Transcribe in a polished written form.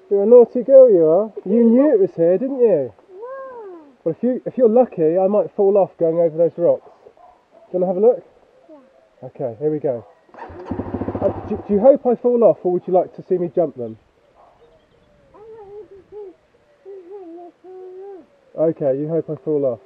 You're a naughty girl, you are. You knew it was here, didn't you? No. Well, if you're lucky, I might fall off going over those rocks. Do you want to have a look? Yeah. Okay, here we go. Do you hope I fall off, or would you like to see me jump them? I want you to see. Okay, you hope I fall off.